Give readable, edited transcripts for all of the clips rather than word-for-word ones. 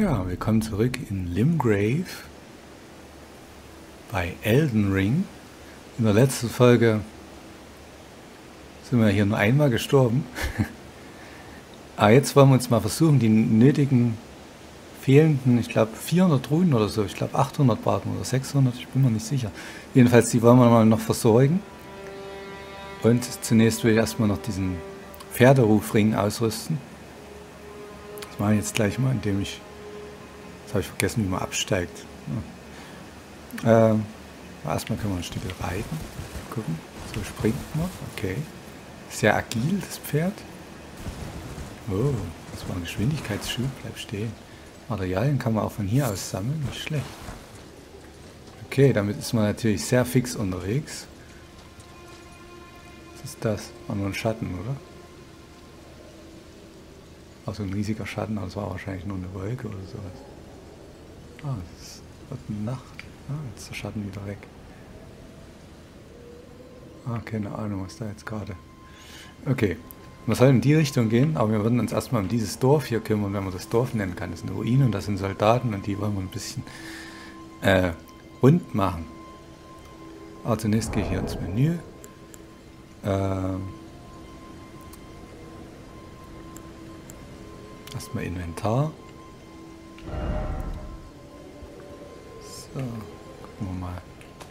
Ja, willkommen zurück in Limgrave bei Elden Ring. In der letzten Folge sind wir hier nur einmal gestorben. Aber jetzt wollen wir uns mal versuchen, die nötigen fehlenden, ich glaube 400 Runen oder so, ich glaube 800 Barten oder 600, ich bin mir nicht sicher. Jedenfalls, die wollen wir mal noch versorgen. Und zunächst will ich erstmal noch diesen Pferderufring ausrüsten. Das mache ich jetzt gleich mal, indem ich... Jetzt habe ich vergessen, wie man absteigt. Ja. Erstmal können wir ein Stück reiten. Gucken. So springt man. Okay. Sehr agil, das Pferd. Oh, das war ein Geschwindigkeitsschub. Bleib stehen. Materialien kann man auch von hier aus sammeln. Nicht schlecht. Okay, damit ist man natürlich sehr fix unterwegs. Was ist das? War nur ein Schatten, oder? Also ein riesiger Schatten, aber es war wahrscheinlich nur eine Wolke oder sowas. Ah, es wird Nacht. Ah, jetzt ist der Schatten wieder weg. Ah, keine Ahnung, was da jetzt gerade... Okay, wir sollen in die Richtung gehen, aber wir würden uns erstmal um dieses Dorf hier kümmern, wenn man das Dorf nennen kann. Das ist eine Ruine und das sind Soldaten und die wollen wir ein bisschen rund machen. Aber zunächst gehe ich hier ins Menü. Erstmal Inventar. So, gucken wir mal.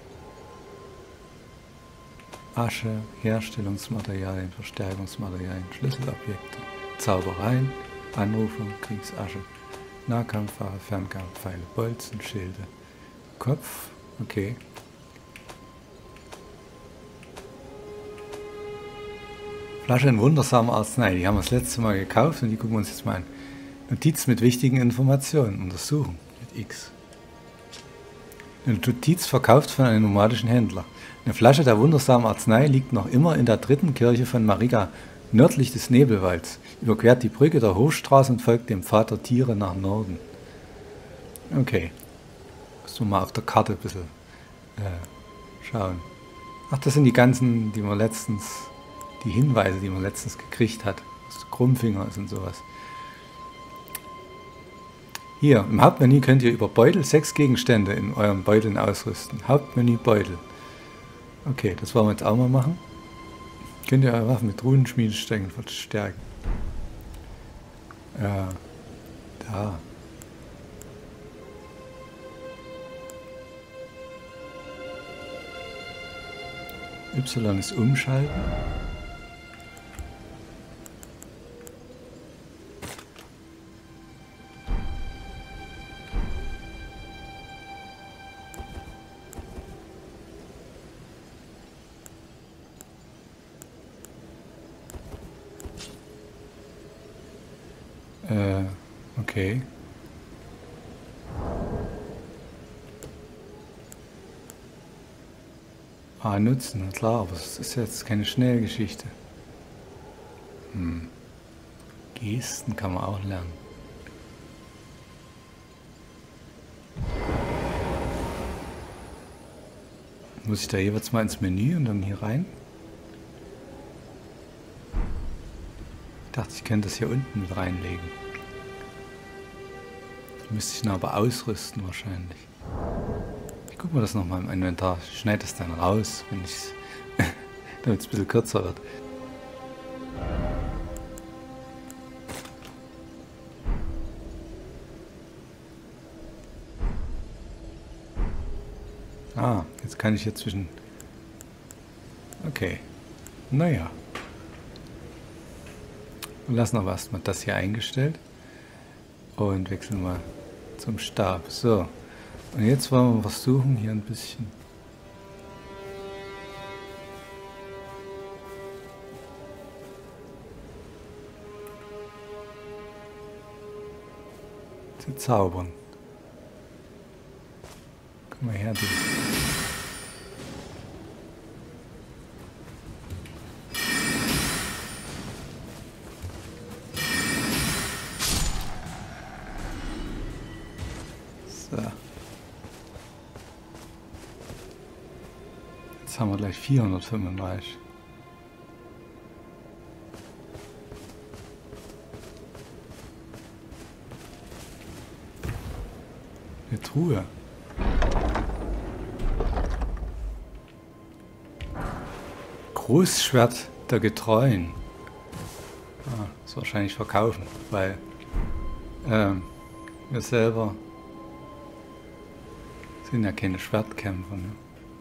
Asche, Herstellungsmaterialien, Verstärkungsmaterialien, Schlüsselobjekte, Zaubereien, Anrufung, Kriegsasche, Nahkampfwaffe, Fernkampfpfeile, Bolzen, Schilde, Kopf, okay. Flasche in wundersamer Arznei, die haben wir das letzte Mal gekauft und die gucken wir uns jetzt mal an. Notiz mit wichtigen Informationen, untersuchen, mit X. Eine Notiz verkauft von einem nomadischen Händler. Eine Flasche der wundersamen Arznei liegt noch immer in der 3. Kirche von Mariga, nördlich des Nebelwalds, überquert die Brücke der Hochstraße und folgt dem Pfad der Tiere nach Norden. Okay. Müssen wir mal auf der Karte ein bisschen schauen. Ach, das sind die ganzen, die Hinweise, die man letztens gekriegt hat. Was der Krummfinger ist und sowas. Hier, im Hauptmenü könnt ihr über Beutel 6 Gegenstände in euren Beuteln ausrüsten. Hauptmenü Beutel. Okay, das wollen wir jetzt auch mal machen. Könnt ihr eure Waffen mit Runenschmiedestängen verstärken. Ja, da. Y ist umschalten. Okay. Ah, nutzen, klar, aber es ist jetzt keine Schnellgeschichte. Gesten kann man auch lernen. Muss ich da jeweils mal ins Menü und dann hier rein? Ich dachte, ich könnte das hier unten mit reinlegen. Müsste ich ihn aber ausrüsten wahrscheinlich. Ich gucke mir das nochmal im Inventar. Ich schneide das dann raus, wenn ich damit es ein bisschen kürzer wird. Ah, jetzt kann ich hier zwischen... Okay. Naja. Wir lassen aber erstmal das hier eingestellt. Und wechseln mal zum Stab. So. Und jetzt wollen wir versuchen, hier ein bisschen zu zaubern. Guck mal her, die. So. Jetzt haben wir gleich 435. Truhe. Großschwert der Getreuen. Ah, das wahrscheinlich verkaufen, weil wir selber sind ja keine Schwertkämpfer. Ne?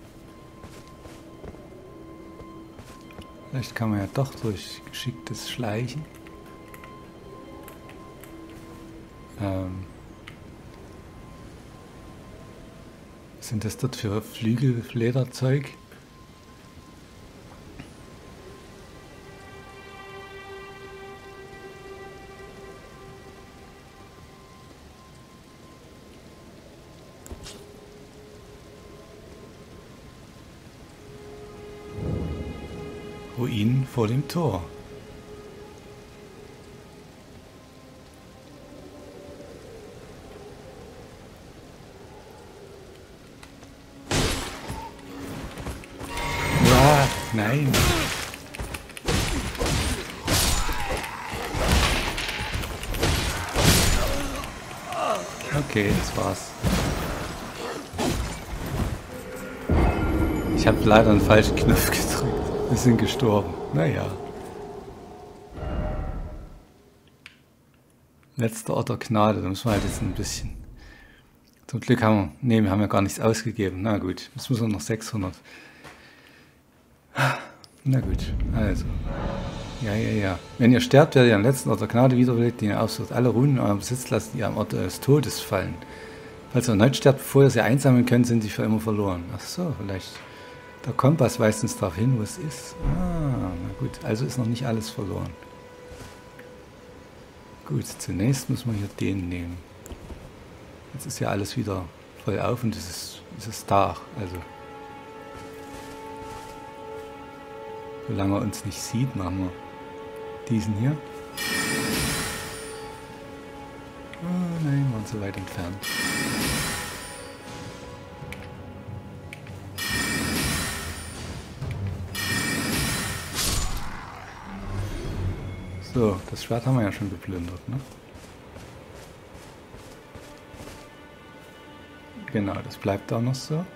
Vielleicht kann man ja doch durch geschicktes Schleichen. Was sind das dort für Flügellederzeug? Ruinen vor dem Tor. Ja, nein. Okay, das war's. Ich habe leider einen falschen Knopf gedrückt. Wir sind gestorben. Naja. Letzter Ort der Gnade. Da müssen wir halt jetzt ein bisschen. Zum Glück haben wir haben ja gar nichts ausgegeben. Na gut, jetzt müssen wir noch 600. Na gut, also. Ja. Wenn ihr sterbt, werdet ihr am letzten Ort der Gnade wiederbelebt, den ihr aufsucht. Alle Runen in eurem Besitz lasst ihr am Ort des Todes fallen. Falls ihr erneut sterbt, bevor ihr sie einsammeln könnt, sind sie für immer verloren. Ach so, vielleicht. Der Kompass weist uns darauf hin, wo es ist. Ah, na gut, also ist noch nicht alles verloren. Gut, zunächst müssen wir hier den nehmen. Jetzt ist ja alles wieder voll auf und es ist Tag. Also, solange er uns nicht sieht, machen wir diesen hier. Oh nein, wir waren so weit entfernt. So, das Schwert haben wir ja schon geplündert, ne? Genau, das bleibt auch noch so.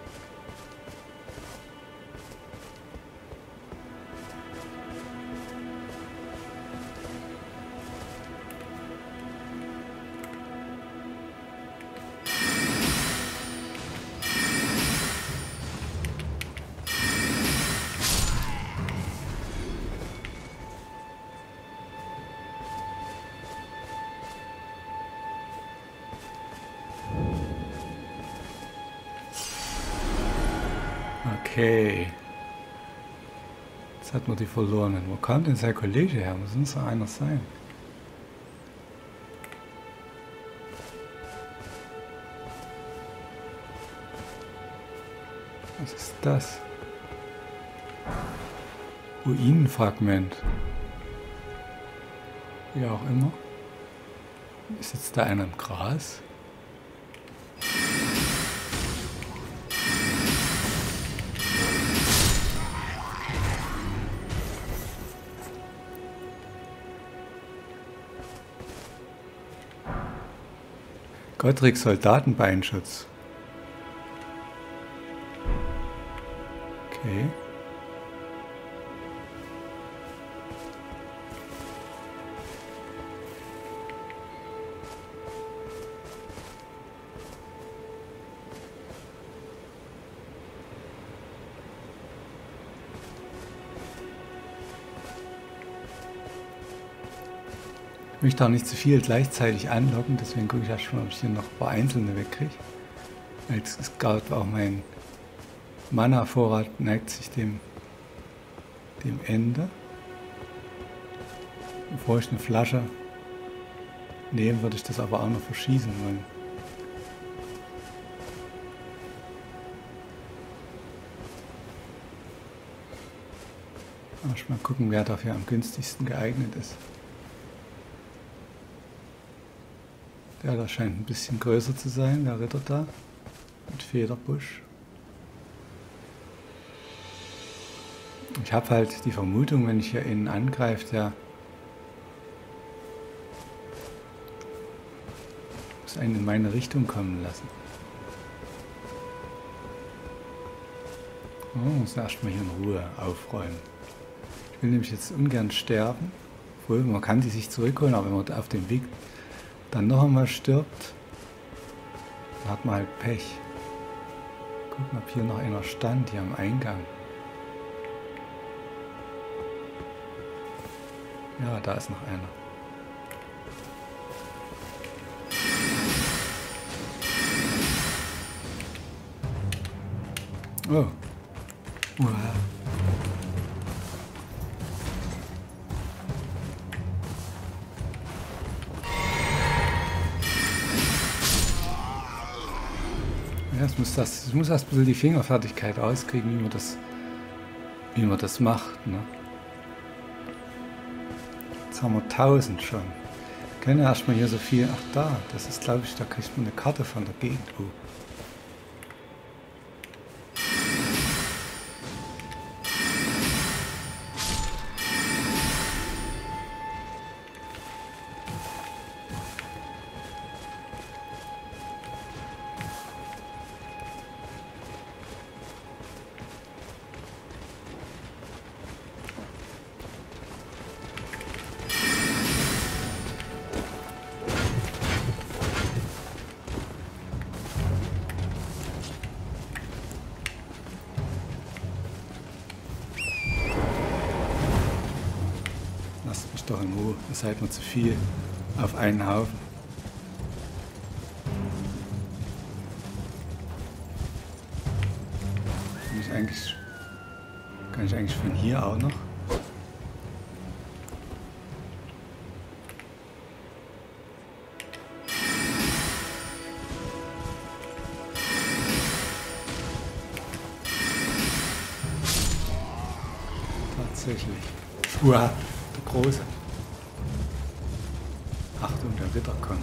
Okay. Jetzt hat man die verlorenen. Wo kam denn sein Kollege her? Muss uns so einer sein? Was ist das? Ruinenfragment. Wie auch immer. Ist jetzt da einer im Gras? Gottrick Soldatenbeinschutz. Okay. Ich möchte auch nicht zu viel gleichzeitig anlocken, deswegen gucke ich erst mal, ob ich hier noch ein paar einzelne wegkriege. Jetzt ist gerade auch mein Mana-Vorrat neigt sich dem Ende. Bevor ich eine Flasche nehme, würde ich das aber auch noch verschießen wollen. Mal gucken, wer dafür am günstigsten geeignet ist. Der da scheint ein bisschen größer zu sein, der Ritter da. Mit Federbusch. Ich habe halt die Vermutung, wenn ich hier innen angreife, der muss einen in meine Richtung kommen lassen. Oh, muss erstmal hier in Ruhe aufräumen. Ich will nämlich jetzt ungern sterben. Obwohl, man kann die sich zurückholen, aber wenn man auf dem Weg dann noch einmal stirbt, dann hat man halt Pech. Gucken, ob hier noch einer stand, hier am Eingang. Ja, da ist noch einer. Oh. Uah. Ja, ich muss erst ein bisschen die Fingerfertigkeit rauskriegen, wie man das macht. Ne? Jetzt haben wir 1000 schon. Wir können ja erstmal hier so viel. Ach da, das ist glaube ich, da kriegt man eine Karte von der Gegend. Oh. Lasst mich doch in Ruhe, ihr seid mir zu viel auf einen Haufen. Kann ich eigentlich von hier auch noch? Tatsächlich. Uah, der Große. Achtung, der Ritter kommt.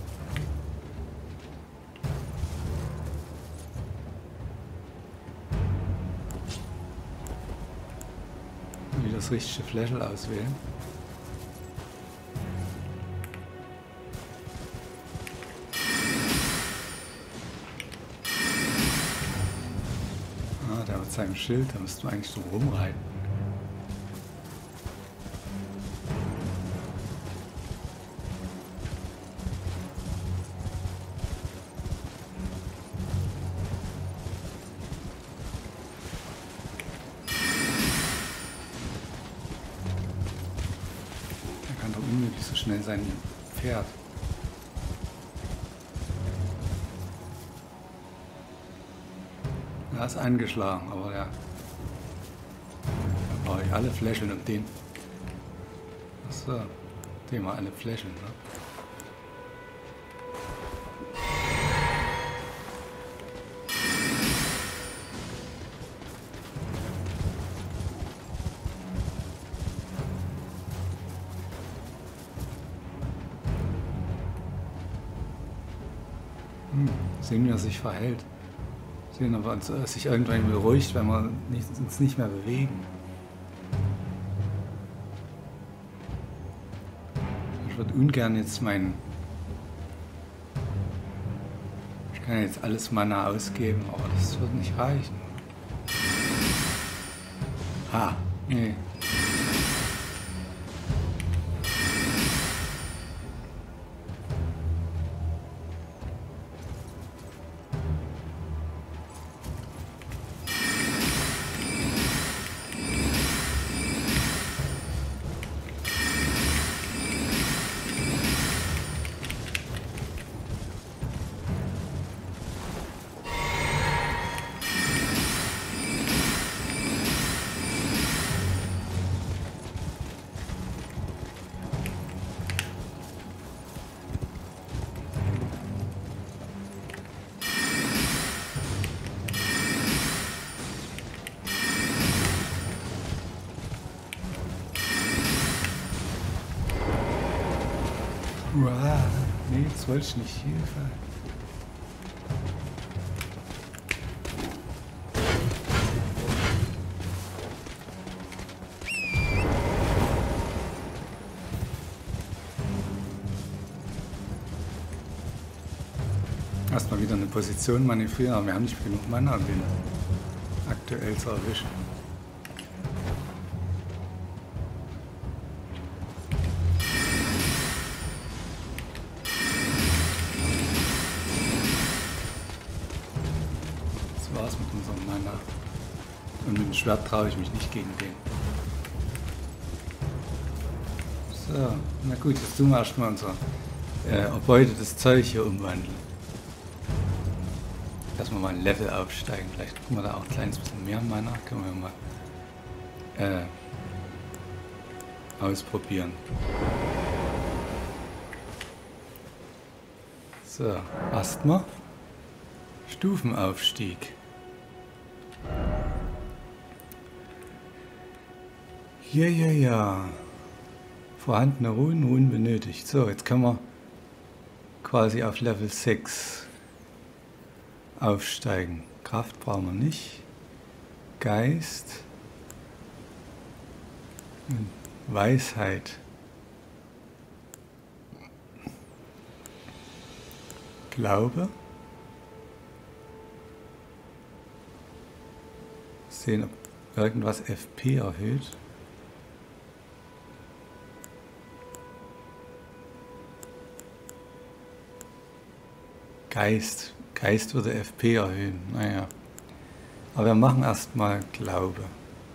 Wie das richtige Fläschel auswählen. Ah, der mit seinem Schild, da müssten wir eigentlich so rumreiten. Unmöglich so schnell sein Pferd. Er ist eingeschlagen, aber ja. Da brauche ich alle Fläscheln und den. Achso, den mal alle Fläscheln, ne? Sehen, wie er sich verhält. Sehen, ob er sich irgendwann beruhigt, wenn wir uns nicht mehr bewegen. Ich würde ungern jetzt ich kann jetzt alles Mana ausgeben, aber das wird nicht reichen. Ah, nee. Uah, nee, jetzt wollte ich nicht hier fallen. Erstmal wieder eine Position manövrieren, aber wir haben nicht genug Mana, um den aktuell zu erwischen. Das war's mit unserem Mana. Und mit dem Schwert traue ich mich nicht gegen den. So, na gut, jetzt tun wir erstmal unser erbeutetes Zeug hier umwandeln. Dass wir mal ein Level aufsteigen. Vielleicht kriegen wir da auch ein kleines bisschen mehr Mana. Können wir mal ausprobieren. So, erstmal Stufenaufstieg. Ja. Vorhandene Runen benötigt. So, jetzt können wir quasi auf Level 6 aufsteigen. Kraft brauchen wir nicht. Geist. Und Weisheit. Glaube. Sehen, ob irgendwas FP erhöht. Geist würde FP erhöhen. Naja. Aber wir machen erstmal Glaube.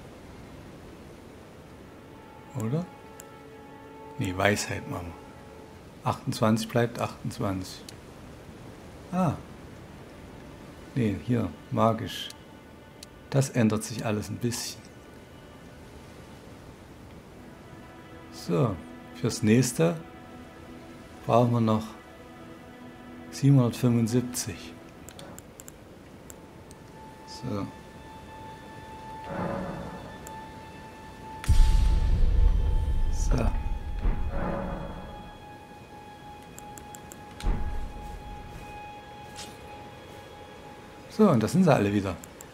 Oder? Nee, Weisheit machen wir. 28 bleibt 28. Ah. Nee, hier, magisch. Das ändert sich alles ein bisschen. So, fürs nächste brauchen wir noch 775. So. So. So, und das sind sie alle wieder.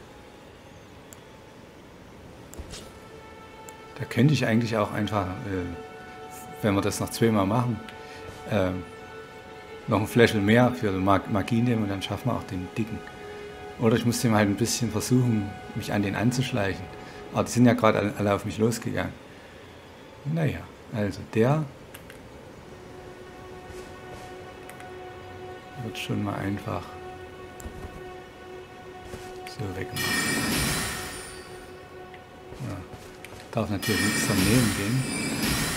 Da könnte ich eigentlich auch einfach, wenn wir das noch zweimal machen, noch ein Fläschel mehr für die Magie nehmen und dann schaffen wir auch den dicken. Oder ich muss dem halt ein bisschen versuchen, mich an den anzuschleichen. Aber die sind ja gerade alle auf mich losgegangen. Naja, also der wird schon mal einfach so weggemacht. Ja, darf natürlich nichts daneben gehen.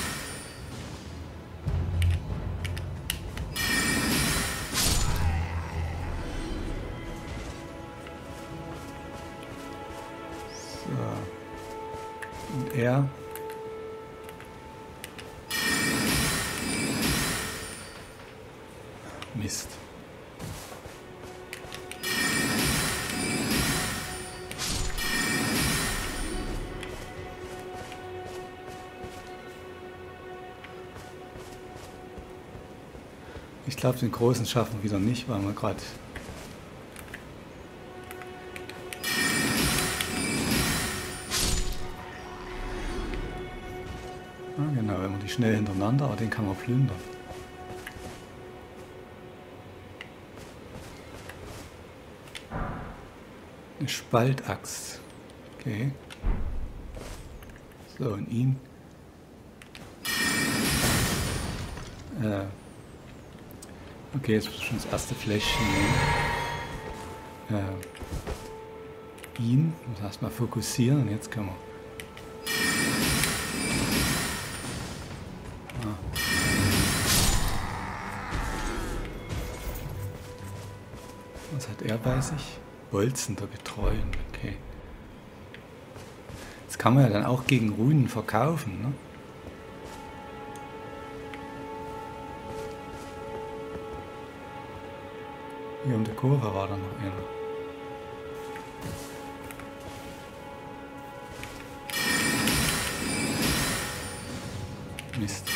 Er Mist. Ich glaube, den großen schaffen wir wieder nicht, weil wir gerade genau, wenn man die schnell hintereinander, aber den kann man plündern. Eine Spaltaxt. Okay. So, und ihn. Okay, jetzt muss ich schon das erste Fläschchen nehmen. Ihn. Muss erstmal fokussieren und jetzt können wir. Was hat er bei sich? Bolzen der Getreuen, okay. Das kann man ja dann auch gegen Runen verkaufen, ne? Hier um die Kurve war da noch einer. Mist.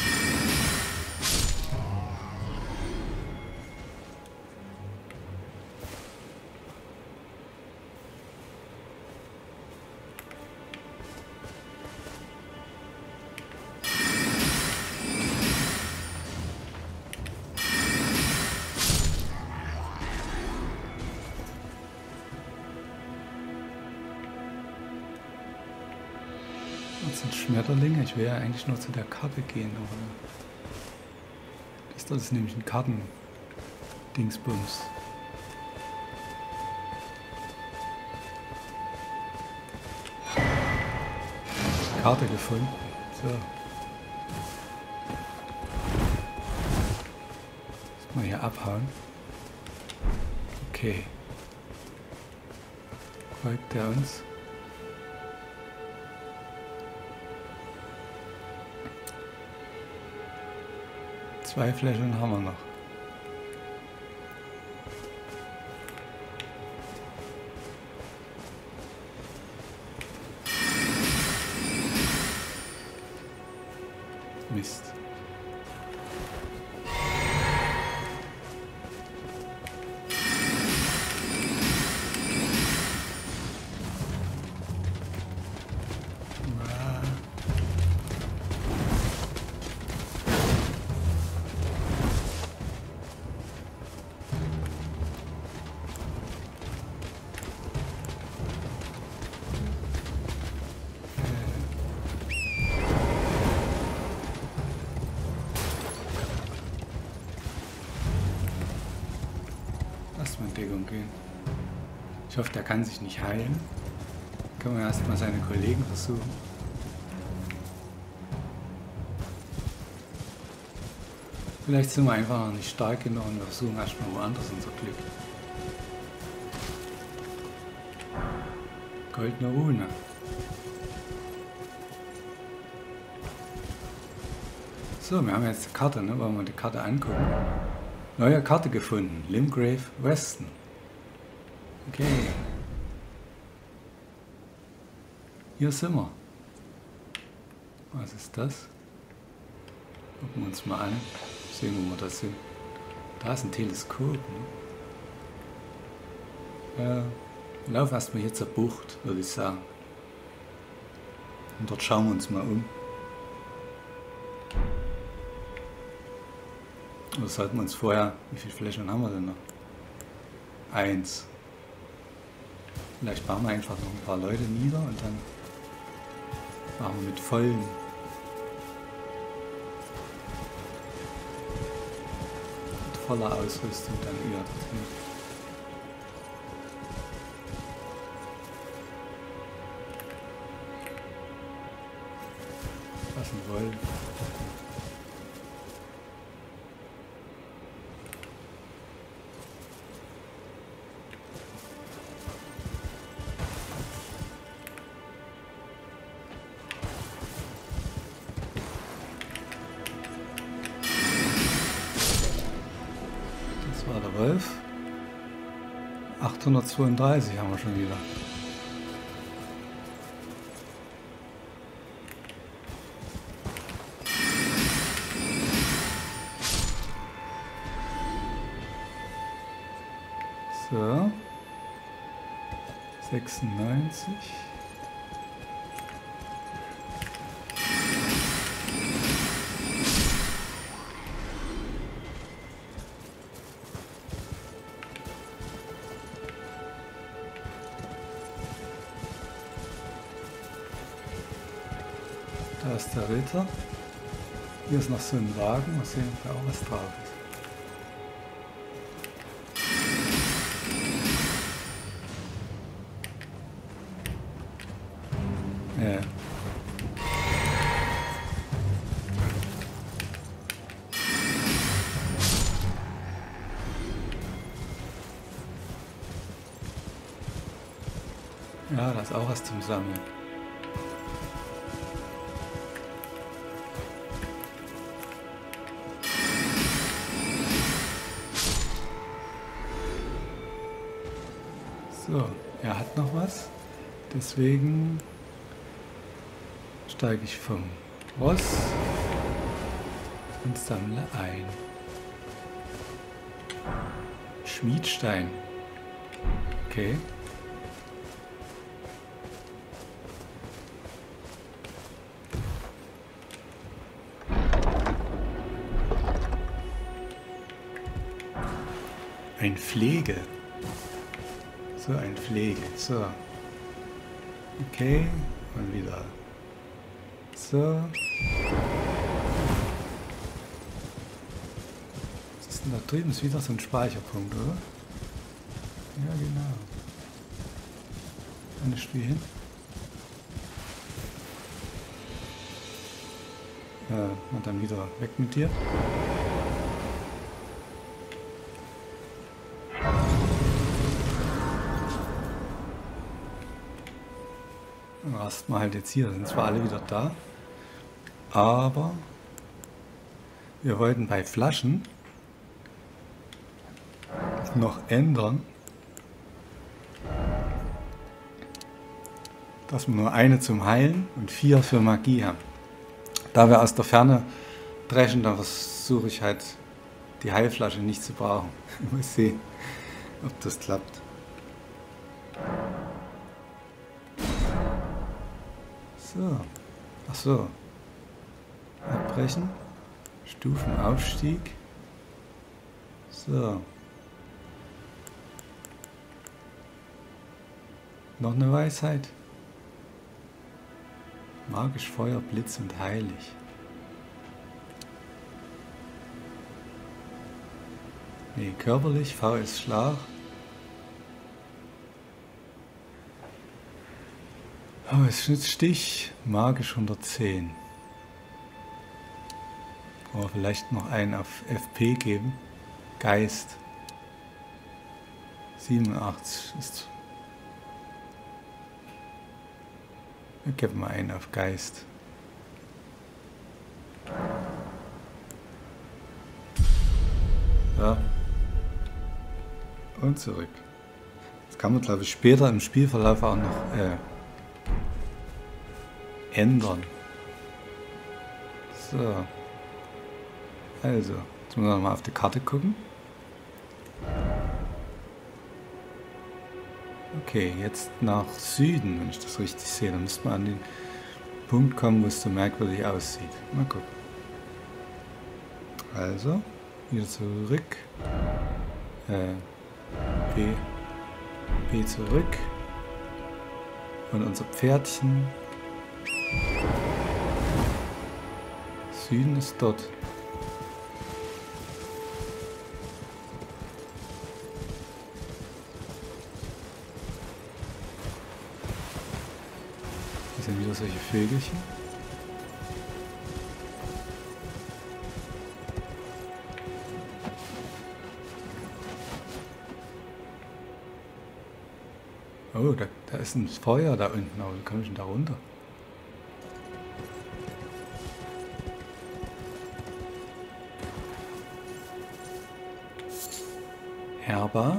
Das sind Schmetterlinge. Ich will ja eigentlich nur zu der Karte gehen, aber das ist nämlich ein Karten-Dingsbums. Karte gefunden. So. Jetzt mal hier abhauen. Okay. Folgt er uns? Zwei Fläschchen haben wir noch. Mist. Erstmal in Deckung gehen. Ich hoffe, der kann sich nicht heilen. Können wir erstmal seine Kollegen versuchen. Vielleicht sind wir einfach noch nicht stark genug und wir versuchen erstmal woanders unser Glück. Goldene Rune. So, wir haben jetzt die Karte, ne? Wollen wir die Karte angucken? Neue Karte gefunden. Limgrave Weston. Okay. Hier sind wir. Was ist das? Gucken wir uns mal an. Sehen wir, wo wir das sind. Da ist ein Teleskop. Ne? Wir laufen erstmal hier zur Bucht, würde ich sagen. Und dort schauen wir uns mal um. Oder sollten wir uns vorher... Wie viele Fläschchen haben wir denn noch? 1. Vielleicht bauen wir einfach noch ein paar Leute nieder und dann machen wir mit vollen... mit voller Ausrüstung dann wieder dorthin. Was ein Wolf. Das war der Wolf. 832 haben wir schon wieder. So. 96. Da ist der Ritter. Hier ist noch so ein Wagen. Mal sehen, ob da auch was drauf ist. Ja. Ja, da ist auch was zum Sammeln. So, er hat noch was. Deswegen steige ich vom Ross und sammle ein. Schmiedstein. Okay. Ein Pflege. So, ein Pflege. So. Okay. Und wieder So. Was ist denn da drüben? Ist wieder so ein Speicherpunkt, oder? Ja, genau. Eine Spiel hin. Und dann wieder weg mit dir. Dann rasten wir halt jetzt hier. Sind zwar alle wieder da, aber wir wollten bei Flaschen noch ändern, dass wir nur eine zum Heilen und 4 für Magie haben. Da wir aus der Ferne dreschen, dann versuche ich halt die Heilflasche nicht zu brauchen. Mal sehen, ob das klappt. So. Ach so. Abbrechen. Stufenaufstieg. So. Noch eine Weisheit. Magisch Feuer, Blitz und heilig. Nee, körperlich, V ist Schlag. Oh, es ist Stich, magisch 110. Oh, vielleicht noch einen auf FP geben. Geist. 87 ist. Wir geben mal einen auf Geist. Ja. Und zurück. Das kann man, glaube ich, später im Spielverlauf auch noch ändern. So. Also, jetzt müssen wir mal auf die Karte gucken. Okay, jetzt nach Süden, wenn ich das richtig sehe. Dann müsste man an den Punkt kommen, wo es so merkwürdig aussieht. Mal gucken. Also, wieder zurück. B zurück. Und unser Pferdchen. Süden ist dort. Hier sind wieder solche Vögelchen. Oh, da ist ein Feuer da unten, aber wie komme ich denn da runter? Herba.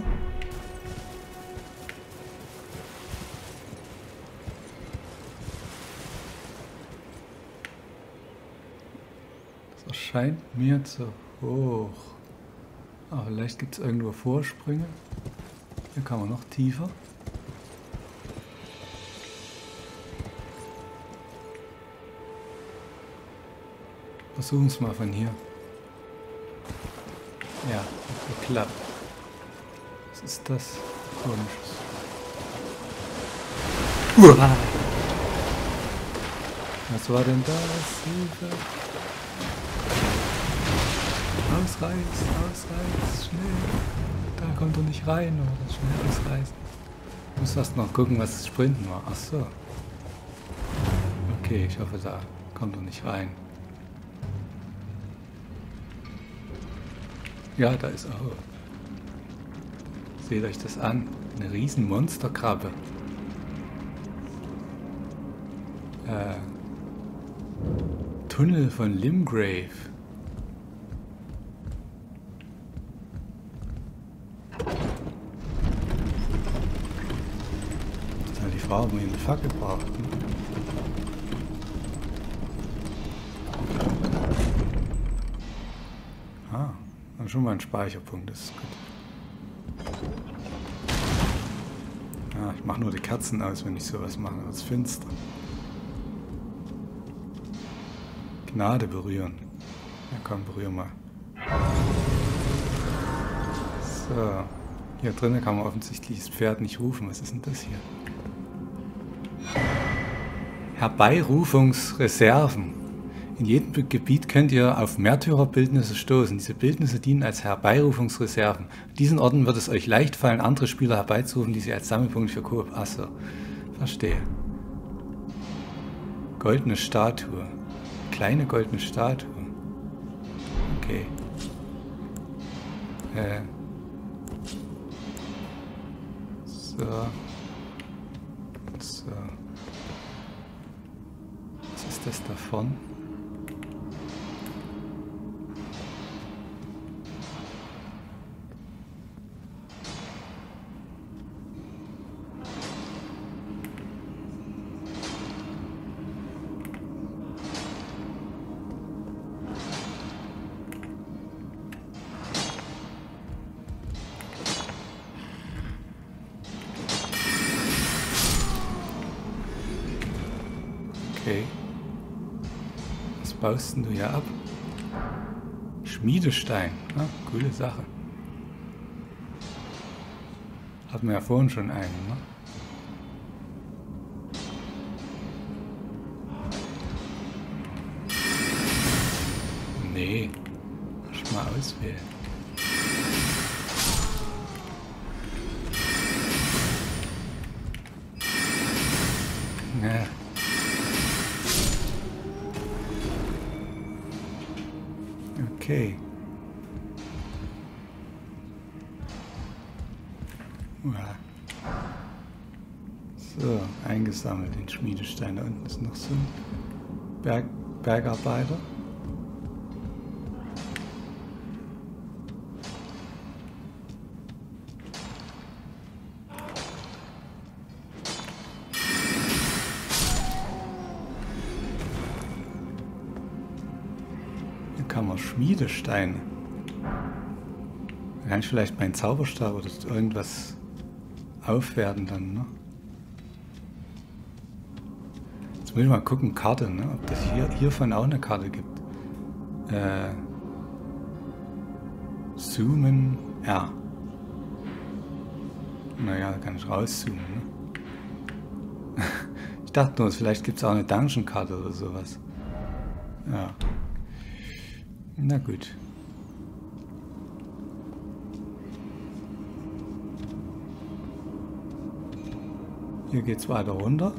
Das erscheint mir zu hoch. Aber vielleicht gibt es irgendwo Vorsprünge. Hier kann man noch tiefer. Versuchen es mal von hier. Ja, hat geklappt. Was ist das? Komisches. Uah. Was war denn das? Hilfe! Ausreiß, schnell! Da kommt er nicht rein, oder das schnell ausreißen. Ich muss erst noch gucken, was das Sprinten war. Ach so. Okay, ich hoffe, da kommt er nicht rein. Ja, da ist er. Oh. Seht euch das an. Eine riesen Monsterkrabbe. Tunnel von Limgrave. Das ist halt die Frage, ob man eine Fackel braucht. Ne? Ah, schon mal ein Speicherpunkt, das ist gut. Ah, ich mache nur die Kerzen aus, wenn ich sowas mache, das ist finster. Gnade berühren. Ja komm, berühr mal. So. Hier drinnen kann man offensichtlich das Pferd nicht rufen. Was ist denn das hier? Herbeirufungsreserven. In jedem Gebiet könnt ihr auf Märtyrerbildnisse stoßen. Diese Bildnisse dienen als Herbeirufungsreserven. An diesen Orten wird es euch leicht fallen, andere Spieler herbeizurufen, die sie als Sammelpunkt für Koop... Achso, verstehe. Goldene Statue. Kleine goldene Statue. Okay. So. So. Was ist das davon? Okay. Was baust denn du hier ab? Schmiedestein. Ah, coole Sache. Hatten wir ja vorhin schon einen, ne? Nee. Muss ich mal auswählen. Ja. Okay. So, eingesammelt den Schmiedestein. Da unten ist noch so ein Bergarbeiter. Hier kann man Schmiedesteine. Da kann ich vielleicht meinen Zauberstab oder irgendwas aufwerten dann, ne? Jetzt muss ich mal gucken, Karte, ne? Ob das hiervon auch eine Karte gibt. Zoomen R. Naja, da kann ich rauszoomen, ne? Ich dachte nur, vielleicht gibt es auch eine Dungeon-Karte oder sowas. Ja. Na gut. Hier geht's weiter runter.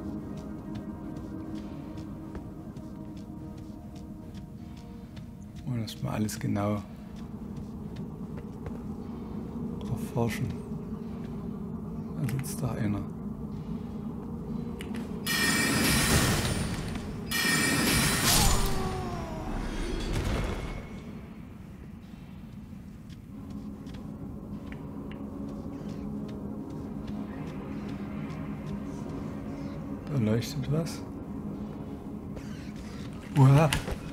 Und das mal alles genau erforschen. Da sitzt da einer. Da leuchtet was. Uah.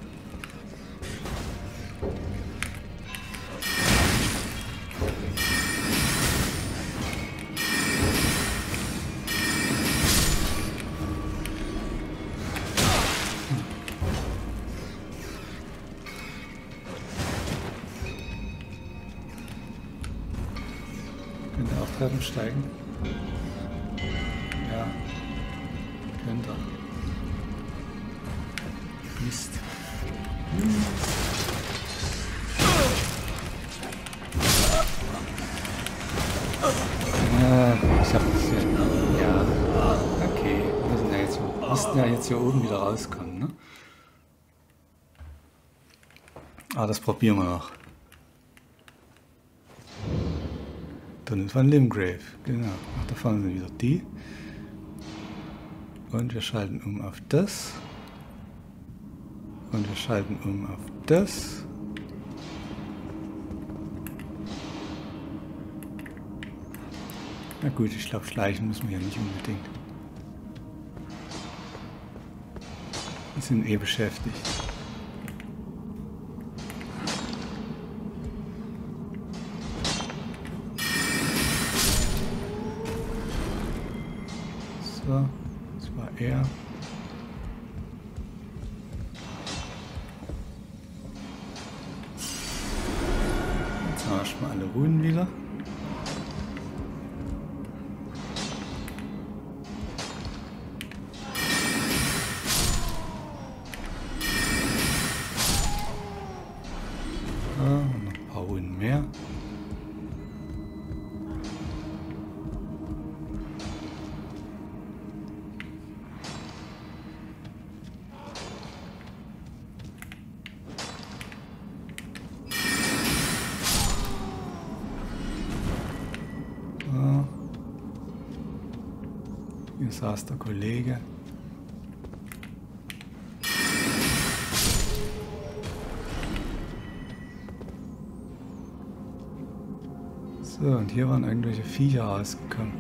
Könnte auch Treppen steigen. Ja. Könnte. Mist. Ich hab das hier. Ja. Okay. Wir müssen ja jetzt hier oben wieder rauskommen, ne? Ah, das probieren wir noch. Tunnel von Limgrave, genau. Ach, da vorne sind wieder die. Und wir schalten um auf das. Und wir schalten um auf das. Na gut, ich glaube, schleichen müssen wir ja nicht unbedingt. Wir sind eh beschäftigt. So, das war er. Jetzt haben wir schon mal alle Runen wieder. Hier saß der Kollege. So, und hier waren irgendwelche Viecher rausgekommen.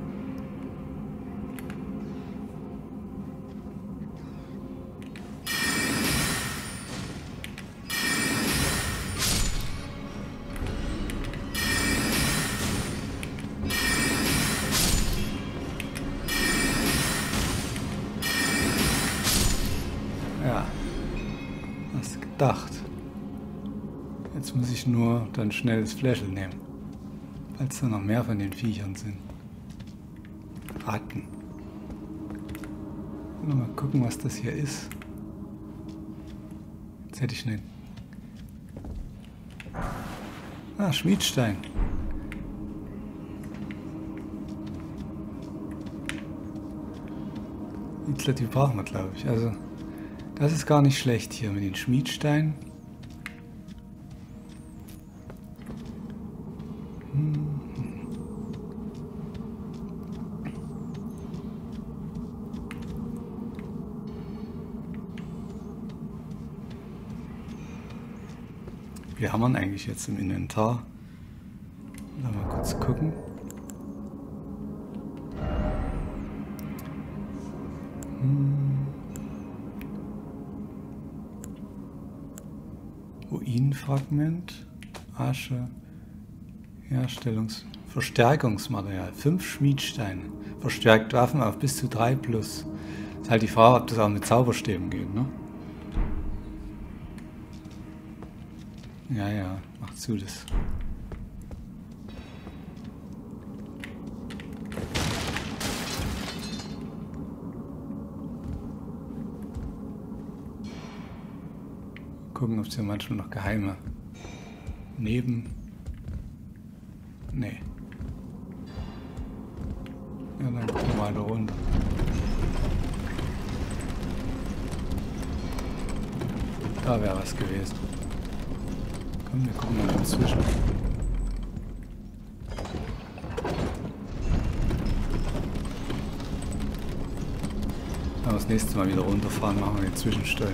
Ja, hast gedacht. Jetzt muss ich nur dann schnell das Fläschel nehmen. Falls da noch mehr von den Viechern sind. Ratten. Mal gucken, was das hier ist. Jetzt hätte ich nicht. Ah, Schmiedstein. Die brauchen wir, glaube ich. Also, das ist gar nicht schlecht hier mit den Schmiedsteinen. Wir haben ihn eigentlich jetzt im Inventar. Mal kurz gucken. Ruinenfragment, Asche, Verstärkungsmaterial, 5 Schmiedsteine, verstärkt Waffen auf bis zu 3+. Ist halt die Frage, ob das auch mit Zauberstäben geht, ne? Ja, mach zu das. Gucken, ob es hier manchmal noch geheime Nee. Ja, dann gucken wir mal da runter. Da wäre was gewesen. Komm, wir gucken mal dazwischen. Wenn wir das nächste Mal wieder runterfahren, machen wir den Zwischenstollen.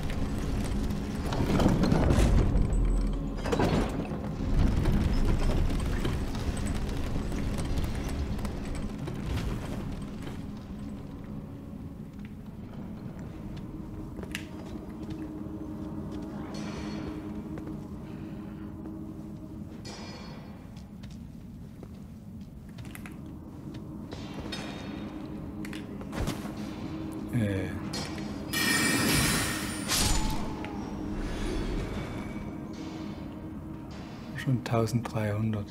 Schon 1300.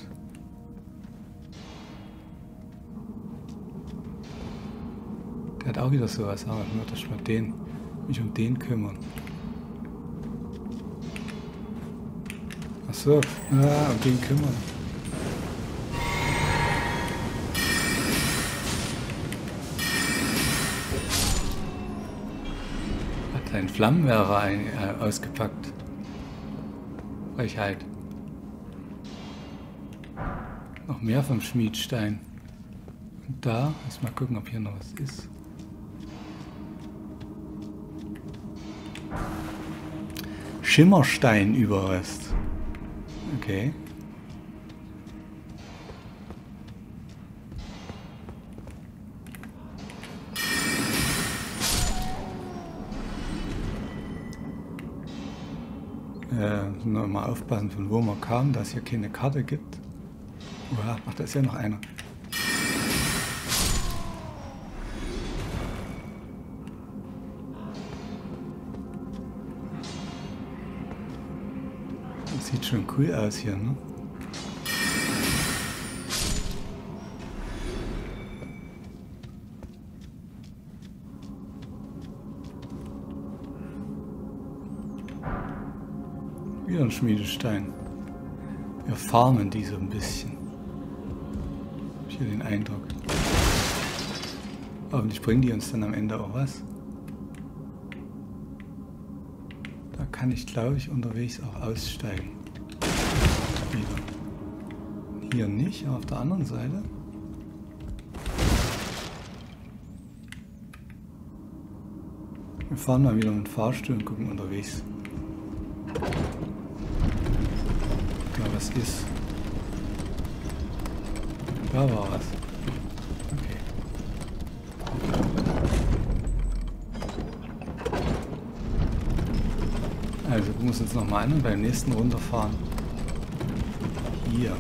Der hat auch wieder sowas, aber ich muss mich um den kümmern. Achso, ja, um den kümmern. Hat einen Flammenwerfer ausgepackt. Frechheit. Noch mehr vom Schmiedstein. Und da, lass mal gucken, ob hier noch was ist. Schimmerstein-Überrest. Okay. Nur mal aufpassen, von wo man kam, da es hier keine Karte gibt. Oha, ach, da ist ja noch einer. Das sieht schon cool aus hier, ne? Wieder ein Schmiedestein. Wir farmen die so ein bisschen. Ich habe hier den Eindruck. Hoffentlich bringen die uns dann am Ende auch was. Da kann ich, glaube ich, unterwegs auch aussteigen. Wieder. Hier nicht, aber auf der anderen Seite. Wir fahren mal wieder mit dem Fahrstuhl und gucken unterwegs. Da was ist. Da war was. Okay. Also gucken wir uns jetzt nochmal an und beim nächsten runterfahren. Hier.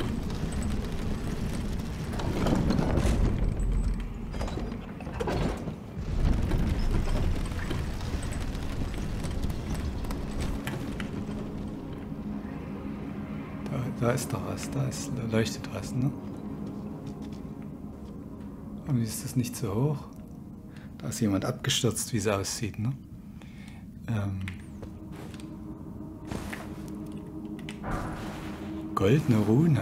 Da ist doch was, da leuchtet was, ne? Aber ist das nicht so hoch? Da ist jemand abgestürzt, wie es aussieht, ne? Goldene Rune.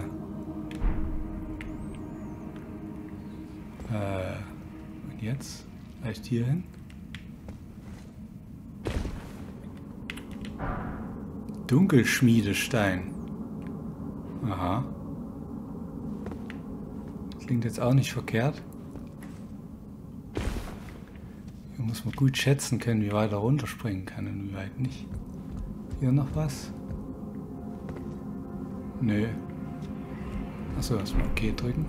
Und jetzt? Vielleicht hier hin? Dunkelschmiedestein. Aha. Klingt jetzt auch nicht verkehrt. Hier muss man gut schätzen können, wie weit er runterspringen kann und wie weit nicht. Hier noch was? Nö. Achso, erstmal OK drücken.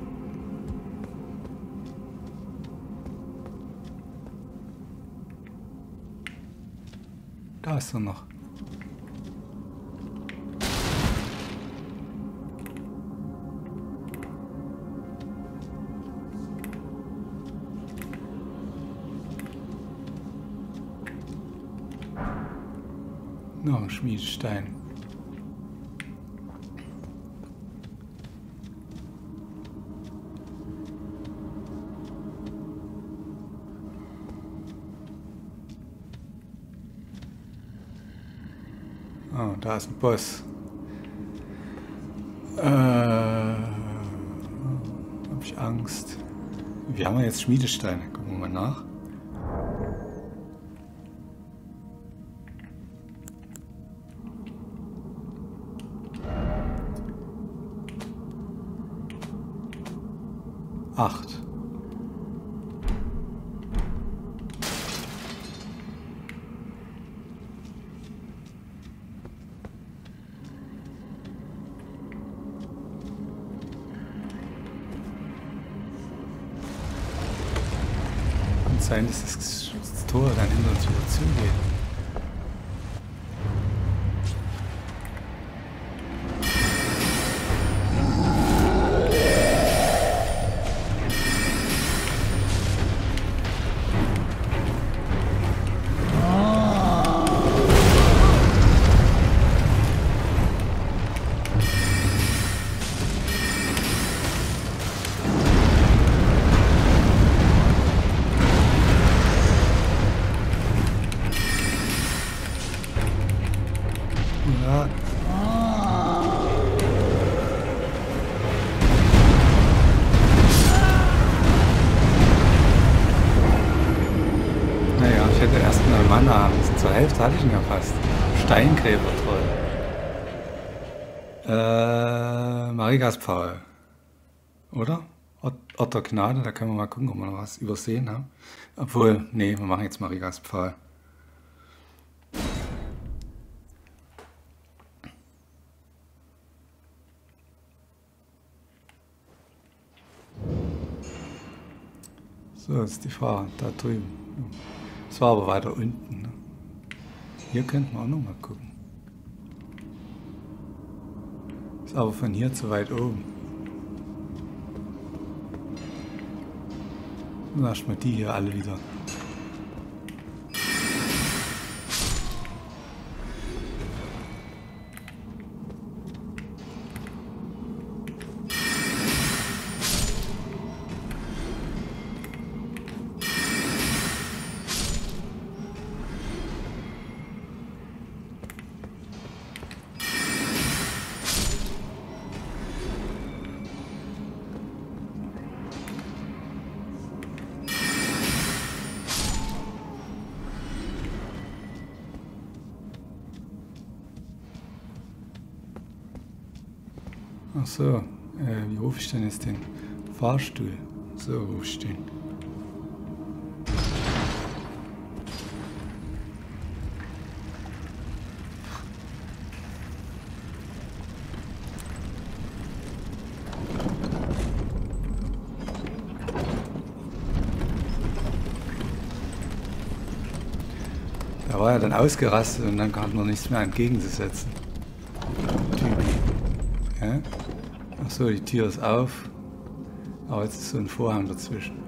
Da ist er noch. Noch ein Schmiedestein. Oh, da ist ein Boss. Hab ich Angst. Wir haben ja jetzt Schmiedesteine. Gucken wir mal nach. Acht. Kann sein, dass das Tor dann hinter uns wieder zugeht. Ja. Naja, ich hätte erst mal Mana. Zur Hälfte hatte ich ihn ja fast. Steingräber, toll. Marigaspfahl. Oder? Ort der Gnade, da können wir mal gucken, ob wir noch was übersehen haben. Obwohl, nee, wir machen jetzt Marigaspfahl. So, ist die Frage, da drüben. Das war aber weiter unten. Ne? Hier könnten wir auch noch mal gucken. Ist aber von hier zu weit oben. Und erstmal die hier alle wieder. Ach so, wie rufe ich denn jetzt den Fahrstuhl? So rufe ich den. Da war er dann ausgerastet und dann kam noch nichts mehr entgegenzusetzen. Typi. Ja? Achso, die Tür ist auf. Aber jetzt ist so ein Vorhang dazwischen.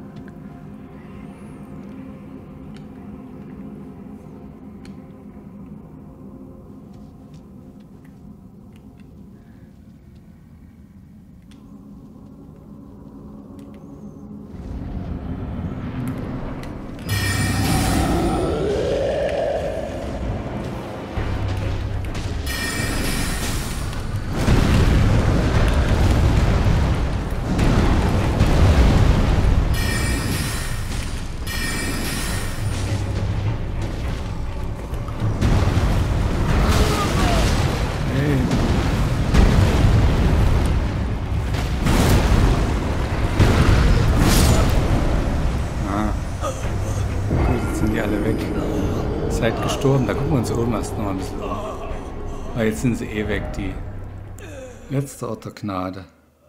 Seid gestorben, da gucken wir uns oben erst noch ein bisschen um. Aber jetzt sind sie eh weg, die letzte Ort der Gnade.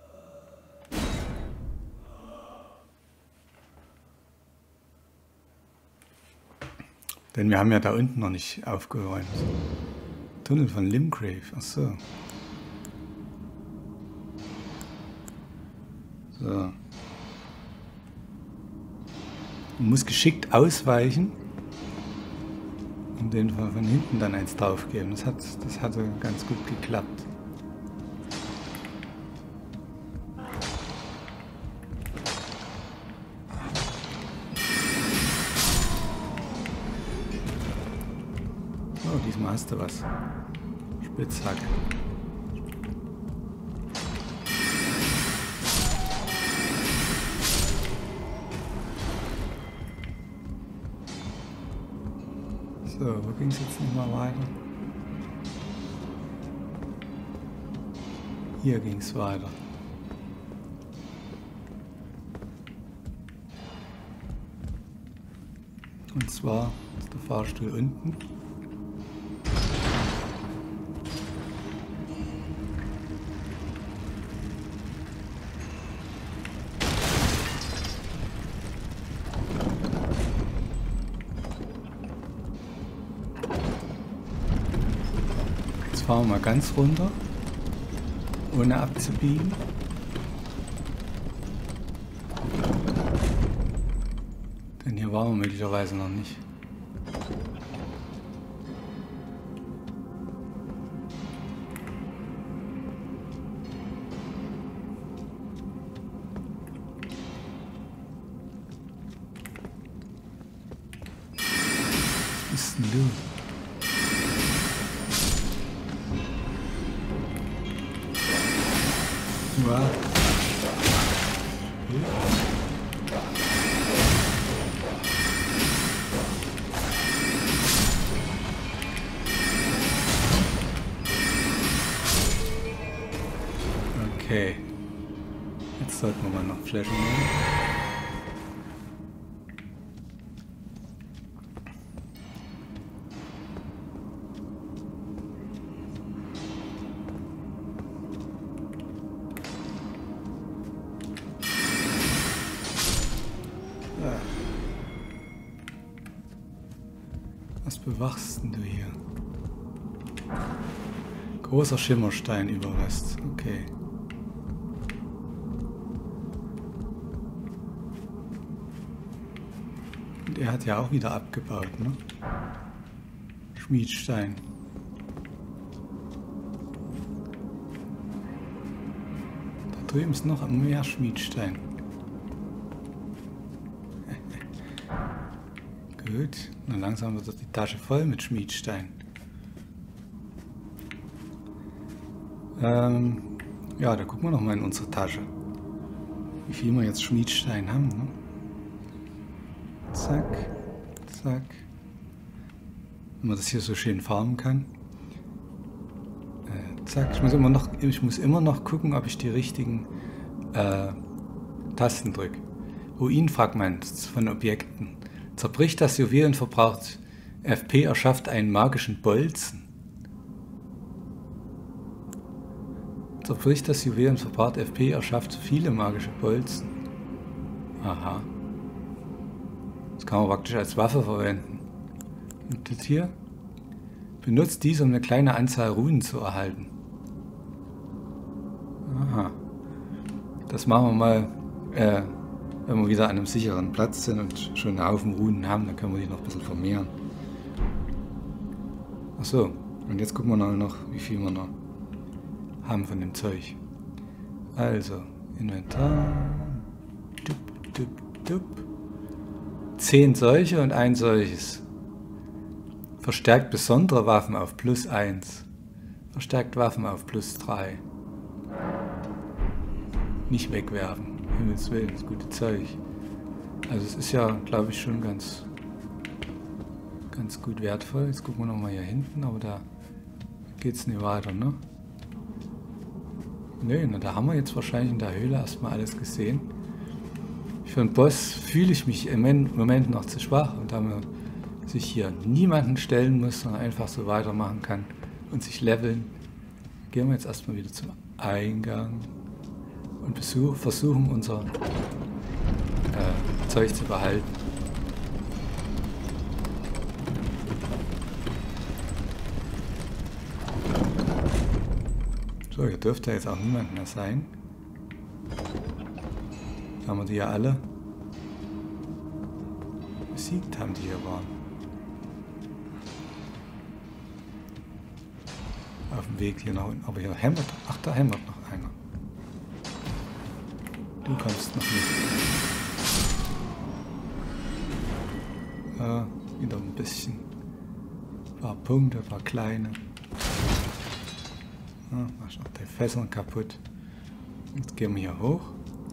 Denn wir haben ja da unten noch nicht aufgeräumt. Tunnel von Limgrave, achso. So. Man muss geschickt ausweichen. Und den von hinten dann eins draufgeben. Das hatte ganz gut geklappt. Oh, diesmal hast du was. Spitzhacke. So, wo ging es jetzt nochmal weiter? Hier ging es weiter. Und zwar ist der Fahrstuhl unten. Fahren wir mal ganz runter, ohne abzubiegen. Denn hier waren wir möglicherweise noch nicht. Was bist denn du? Wow. Okay. Jetzt sollten wir mal noch Flaschen nehmen. Was bewachst denn du hier? Großer Schimmersteinüberrest. Okay. Und er hat ja auch wieder abgebaut, ne? Schmiedstein. Da drüben ist noch mehr Schmiedstein. Gut, und langsam wird die Tasche voll mit Schmiedstein. Ja, da gucken wir noch mal in unsere Tasche. Wie viel wir jetzt Schmiedstein haben. Ne? Zack, zack. Wenn man das hier so schön farmen kann. Zack, ich muss immer noch gucken, ob ich die richtigen Tasten drücke. Ruinenfragment von Objekten. Zerbricht das Juwel und verbraucht FP, erschafft einen magischen Bolzen. Zerbricht das Juwel und verbraucht FP, erschafft viele magische Bolzen. Aha. Das kann man praktisch als Waffe verwenden. Und das hier. Benutzt dies, um eine kleine Anzahl Runen zu erhalten. Aha. Das machen wir mal, wenn wir wieder an einem sicheren Platz sind und schon einen Haufen Runen haben, dann können wir die noch ein bisschen vermehren. Achso, und jetzt gucken wir noch, wie viel wir noch haben von dem Zeug. Also, Inventar. 10 solche und ein solches. Verstärkt besondere Waffen auf +1. Verstärkt Waffen auf +3. Nicht wegwerfen. Himmels Willen, das gute Zeug. Also es ist ja, glaube ich, schon ganz gut wertvoll. Jetzt gucken wir nochmal hier hinten, aber da geht es nicht weiter, ne? Nö, na, da haben wir jetzt wahrscheinlich in der Höhle erstmal alles gesehen. Für einen Boss fühle ich mich im Moment noch zu schwach und da man sich hier niemanden stellen muss, sondern einfach so weitermachen kann und sich leveln, gehen wir jetzt erstmal wieder zum Eingang und versuchen unser Zeug zu behalten. So, hier dürfte jetzt auch niemand mehr sein. Haben wir die ja alle besiegt, haben die hier waren. Auf dem Weg hier nach unten. Aber hier hämmert. Ach, da hämmert noch einer. Du kommst noch nicht. Wieder ein bisschen. Ein paar Punkte, ein paar kleine. Mach auch die Fesseln kaputt. Jetzt gehen wir hier hoch.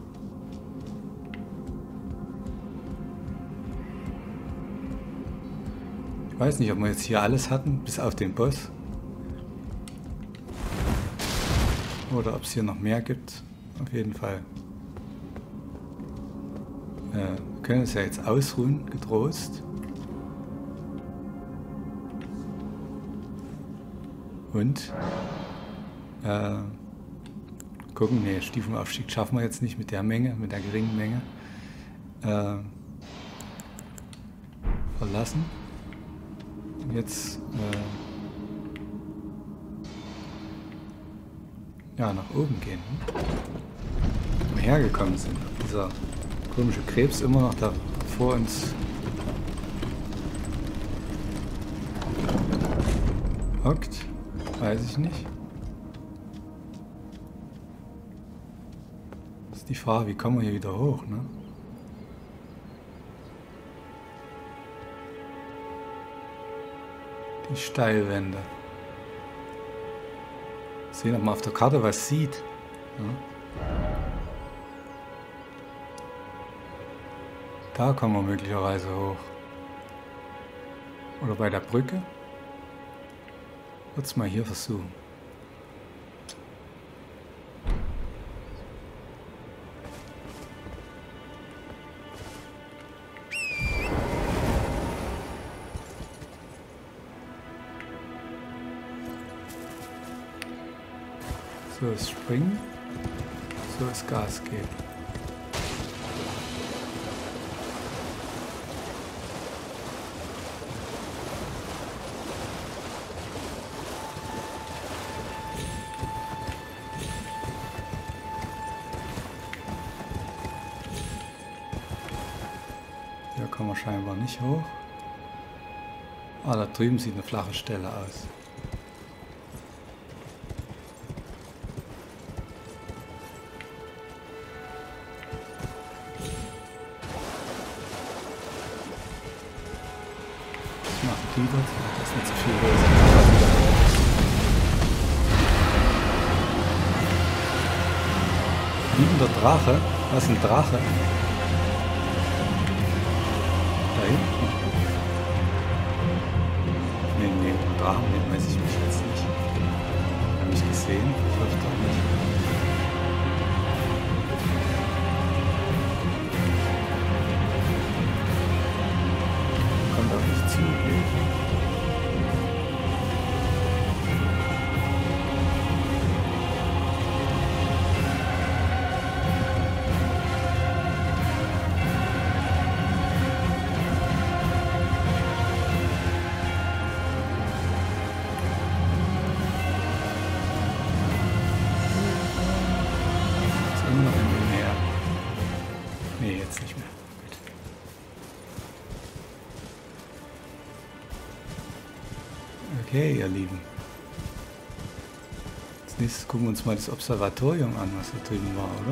Ich weiß nicht, ob wir jetzt hier alles hatten, bis auf den Boss. Oder ob es hier noch mehr gibt. Auf jeden Fall. Wir können es ja jetzt ausruhen, getrost. Und gucken, ne, Stufenaufstieg schaffen wir jetzt nicht mit der Menge, mit der geringen Menge. Verlassen. Und jetzt ja, nach oben gehen. Wo wir hergekommen sind. Dieser komische Krebs immer noch da vor uns hockt. Weiß ich nicht. Das ist die Frage, wie kommen wir hier wieder hoch, ne? Die Steilwände. Sehen, ob man auf der Karte was sieht. Ja. Da kommen wir möglicherweise hoch. Oder bei der Brücke. Jetzt mal hier versuchen. So ist Springen, so ist Gas geben. Hier kommen wir scheinbar nicht hoch. Ah, da drüben sieht eine flache Stelle aus. Das ist nicht so viel los. Liebender Drache? Was ist ein Drache? Da hinten? Nee, den Drachen, den weiß ich mich jetzt nicht. Habe ich gesehen? Ich hoffe doch nicht. Kommt auf mich zu. Okay, ihr Lieben. Als nächstes gucken wir uns mal das Observatorium an, was da drüben war, oder?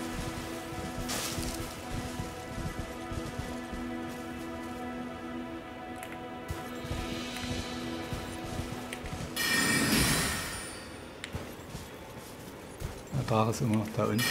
Der Drache ist immer noch da unten.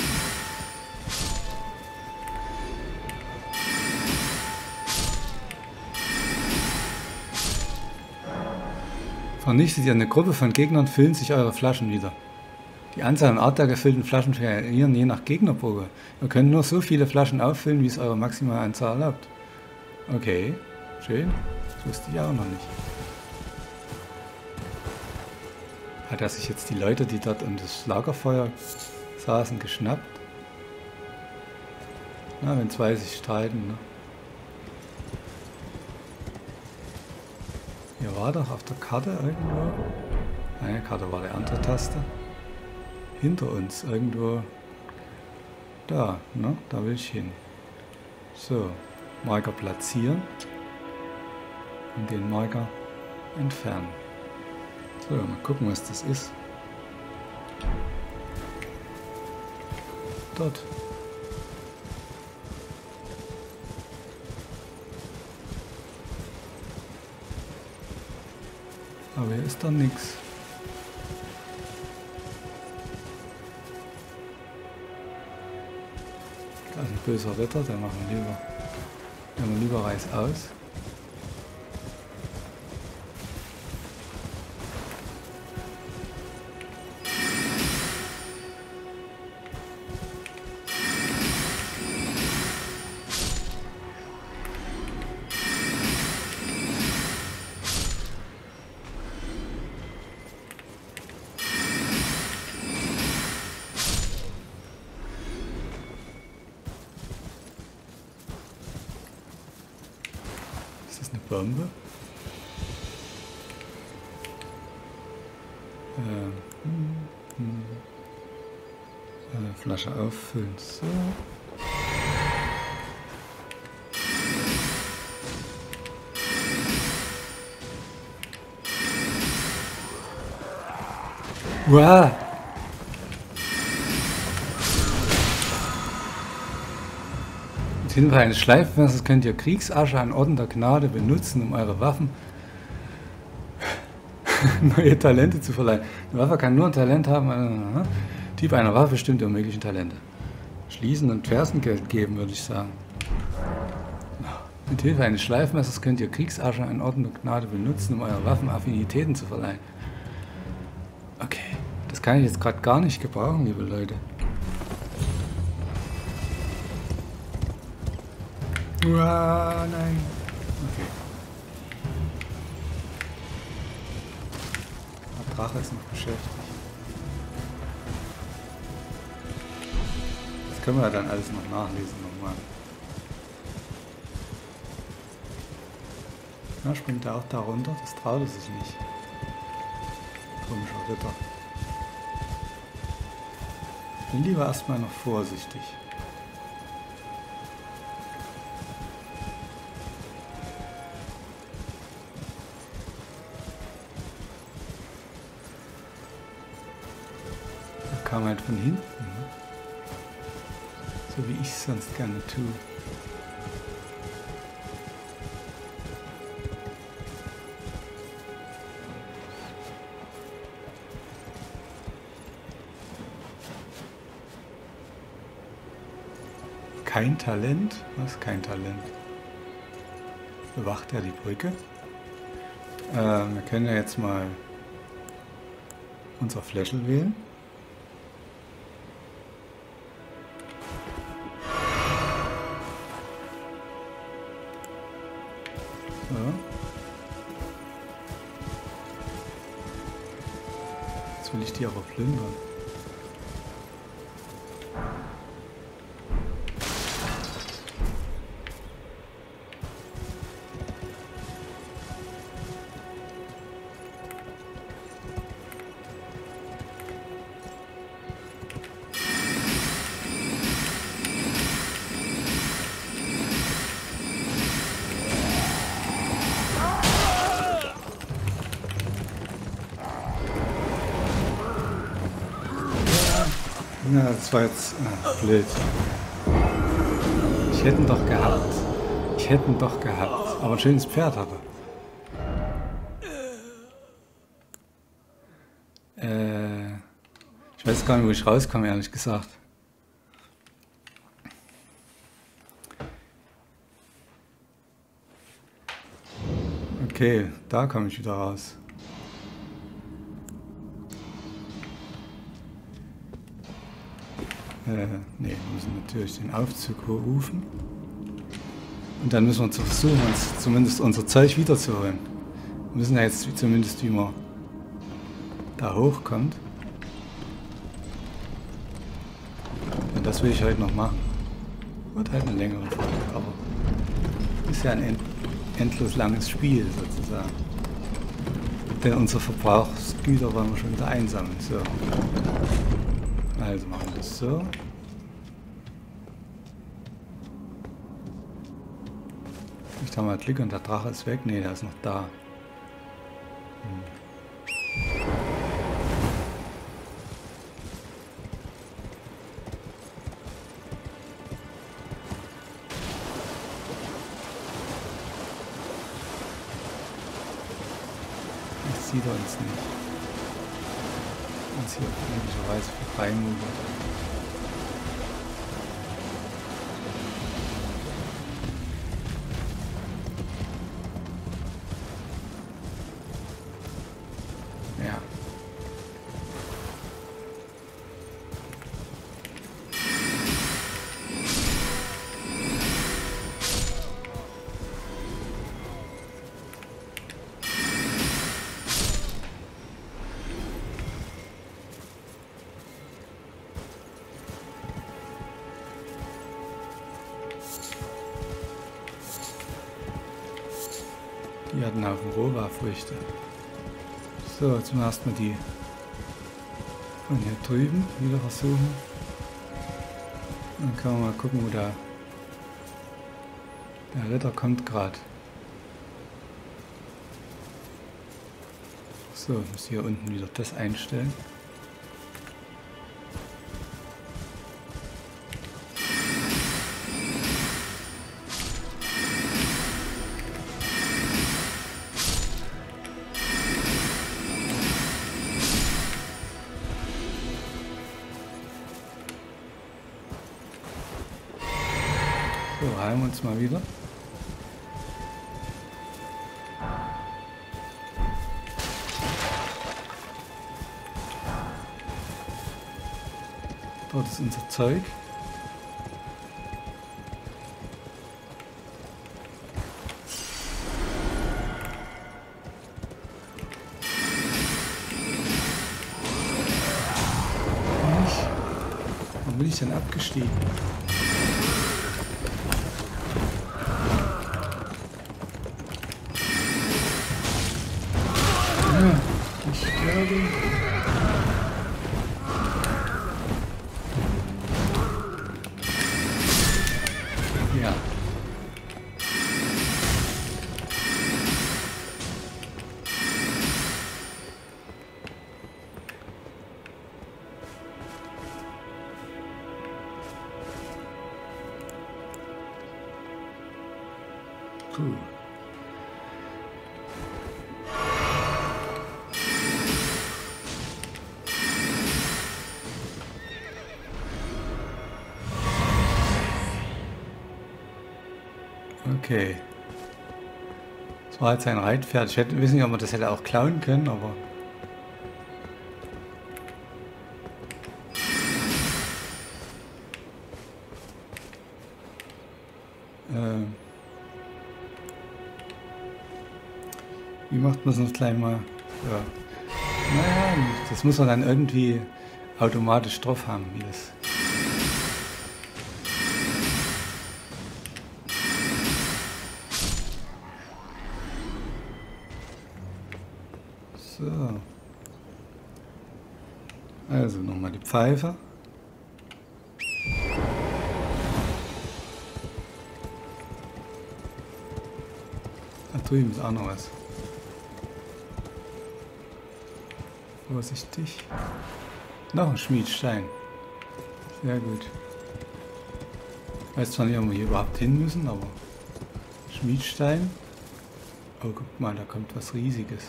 Vernichtet ihr eine Gruppe von Gegnern, füllen sich eure Flaschen wieder. Die Anzahl und Art der gefüllten Flaschen variieren je nach Gegnerprobe. Ihr könnt nur so viele Flaschen auffüllen, wie es eure maximale Anzahl erlaubt. Okay, schön. Das wusste ich auch noch nicht. Hat er sich jetzt die Leute, die dort um das Lagerfeuer saßen, geschnappt? Na, wenn zwei sich streiten, ne? Hier war doch auf der Karte irgendwo. Nein, Karte war der andere Taste. Hinter uns irgendwo. Da, ne? Da will ich hin. So, Marker platzieren. Und den Marker entfernen. So, mal gucken, was das ist. Dort. Aber hier ist doch nichts. Da ist ein böser Ritter, der machen wir lieber Reis aus. Bombe. Flasche auffüllen. So. Wow. Mit Hilfe eines Schleifmessers könnt ihr Kriegsasche an Orden der Gnade benutzen, um eure Waffen neue Talente zu verleihen. Eine Waffe kann nur ein Talent haben. Typ einer Waffe bestimmt die möglichen Talente. Schließen und Fersengeld geben, würde ich sagen. Mit Hilfe eines Schleifmessers könnt ihr Kriegsasche an Orden der Gnade benutzen, um eure Waffen Affinitäten zu verleihen. Okay, das kann ich jetzt gerade gar nicht gebrauchen, liebe Leute. Uah, nein. Okay. Der Drache ist noch beschäftigt. Das können wir ja dann alles noch nachlesen nochmal. Na, springt er auch da runter? Das traut er sich nicht. Komischer Ritter. Ich bin lieber erstmal noch vorsichtig. Er kam halt von hinten. Ne? So wie ich es sonst gerne tue. Kein Talent? Was? Kein Talent. Bewacht er die Brücke? Wir können ja jetzt mal unser Fläschel wählen. So. Jetzt will ich die aber plündern. Na, das war jetzt blöd. Ich hätte ihn doch gehabt. Ich hätte ihn doch gehabt. Aber ein schönes Pferd hat er. Ich weiß gar nicht, wo ich rauskomme, ehrlich gesagt. Okay, da komme ich wieder raus. Ne, wir müssen natürlich den Aufzug rufen. Und dann müssen wir versuchen, uns zumindest unser Zeug wiederzuholen. Wir müssen ja jetzt zumindest, wie man da hochkommt. Und das will ich heute noch machen. Wird halt eine längere Folge, aber ist ja ein endlos langes Spiel sozusagen. Denn unsere Verbrauchsgüter wollen wir schon wieder einsammeln. So. Also machen wir das so. Vielleicht haben wir Glück und der Drache ist weg. Ne, der ist noch da. Jetzt sieht er uns nicht. Uns hier möglicherweise vorbeimogelt. Die hatten auf dem Rohwa-Früchte. So, jetzt müssen wir erstmal die von hier drüben wieder versuchen. Dann können wir mal gucken, wo der Ritter kommt gerade. So, ich muss hier unten wieder das einstellen. So, heilen wir uns mal wieder. Dort ist unser Zeug. Warum bin ich denn abgestiegen? Ich glaube... Ja. Puh. Okay. Das war jetzt ein Reitpferd. Ich weiß nicht, ob man das hätte auch klauen können, aber... Wie macht man es noch gleich mal? Ja. Naja, das muss man dann irgendwie automatisch drauf haben, wie das... So. Also nochmal die Pfeife. Da drüben ist auch noch was. Vorsichtig. Noch ein Schmiedstein. Sehr gut. Ich weiß zwar nicht, ob wir hier überhaupt hin müssen, aber Schmiedstein. Oh, guck mal, da kommt was Riesiges.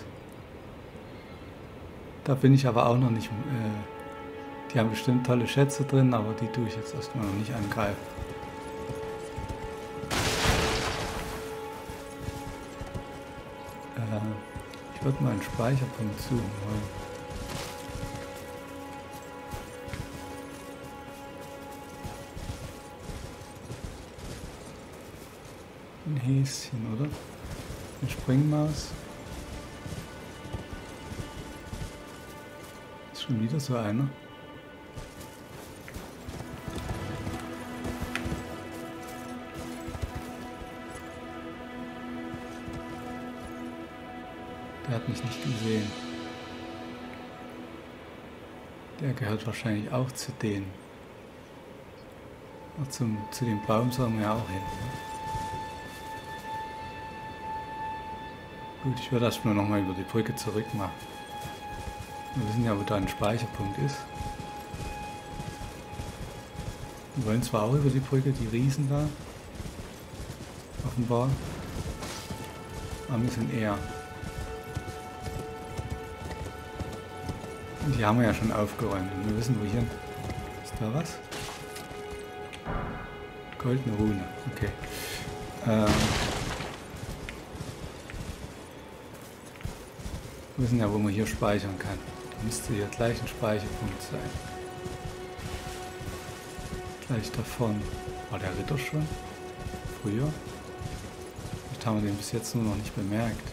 Da bin ich aber auch noch nicht. Die haben bestimmt tolle Schätze drin, aber die tue ich jetzt erstmal noch nicht angreifen. Ich würde mal einen Speicherpunkt suchen wollen. Ein Häschen, oder? Eine Springmaus. Ist schon wieder so einer. Der hat mich nicht gesehen. Der gehört wahrscheinlich auch zu denen. Ach, zu dem Baum sollen wir ja auch hin. Ne? Gut, ich werde erstmal nochmal über die Brücke zurück machen. Wir wissen ja, wo da ein Speicherpunkt ist. Wir wollen zwar auch über die Brücke, die Riesen da. Offenbar. Aber wir sind eher. Und die haben wir ja schon aufgeräumt. Und wir wissen, wohin. Ist da was? Goldene Rune. Okay. Wir wissen ja, wo man hier speichern kann. Da müsste hier gleich ein Speicherpunkt sein. Gleich davon. War der Ritter schon? Früher? Vielleicht haben wir den bis jetzt nur noch nicht bemerkt.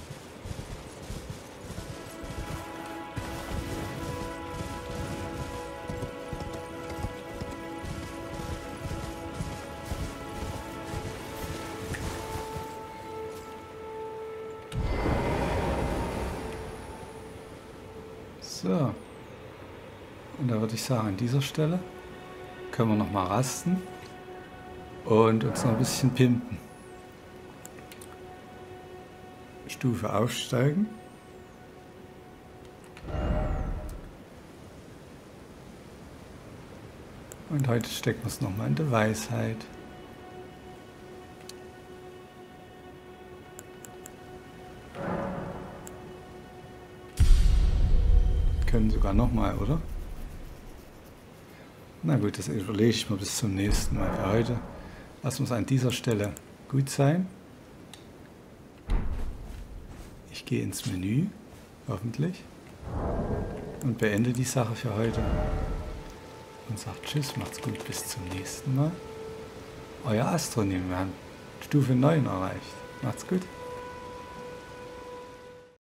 So. Und da würde ich sagen, an dieser Stelle können wir noch mal rasten und uns noch ein bisschen pimpen. Stufe aufsteigen. Und heute stecken wir es nochmal in der Weisheit. Können sogar nochmal, oder? Na gut, das überlege ich mir bis zum nächsten Mal. Für heute lassen wir es an dieser Stelle gut sein. Ich gehe ins Menü, hoffentlich, und beende die Sache für heute. Und sagt Tschüss, macht's gut, bis zum nächsten Mal. Euer Astronym, wir haben Stufe 9 erreicht. Macht's gut.